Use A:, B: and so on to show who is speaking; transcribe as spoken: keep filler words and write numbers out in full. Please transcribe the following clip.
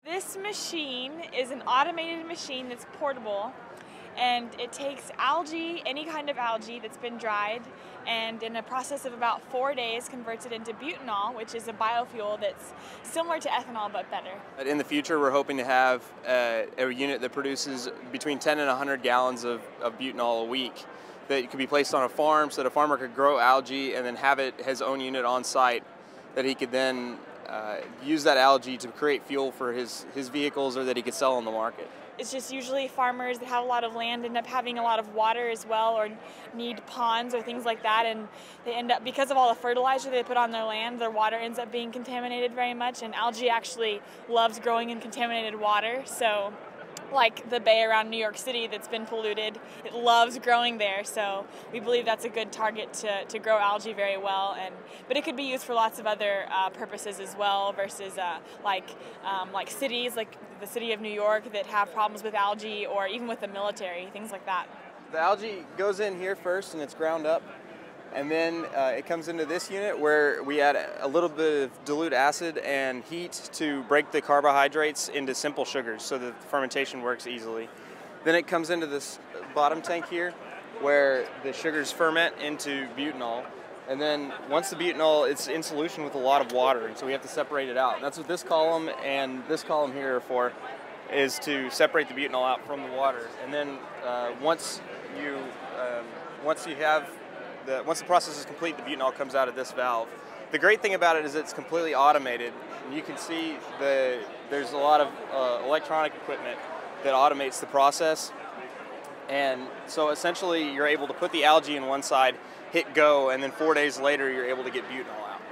A: This machine is an automated machine that's portable, and it takes algae, any kind of algae that's been dried, and in a process of about four days converts it into butanol, which is a biofuel that's similar to ethanol but better.
B: In the future, we're hoping to have a, a unit that produces between ten and one hundred gallons of, of butanol a week that could be placed on a farm so that a farmer could grow algae and then have it his own unit on site that he could then uh, use that algae to create fuel for his, his vehicles or that he could sell on the market.
A: It's just usually farmers that have a lot of land end up having a lot of water as well, or need ponds or things like that, and they end up, because of all the fertilizer they put on their land, their water ends up being contaminated very much, and algae actually loves growing in contaminated water. So like the bay around New York City that's been polluted, it loves growing there, so we believe that's a good target to, to grow algae very well. And but it could be used for lots of other uh, purposes as well, versus uh, like um, like cities, like the city of New York, that have problems with algae, or even with the military, things like that.
B: The algae goes in here first and it's ground up, and then uh, it comes into this unit where we add a little bit of dilute acid and heat to break the carbohydrates into simple sugars so that the fermentation works easily. Then it comes into this bottom tank here where the sugars ferment into butanol, and then once the butanol, it's in solution with a lot of water, and so we have to separate it out. And that's what this column and this column here are for, is to separate the butanol out from the water. And then uh, once you um, once you have The, once the process is complete, the butanol comes out of this valve. The great thing about it is it's completely automated. And you can see the, there's a lot of uh, electronic equipment that automates the process. And so essentially you're able to put the algae in one side, hit go, and then four days later you're able to get butanol out.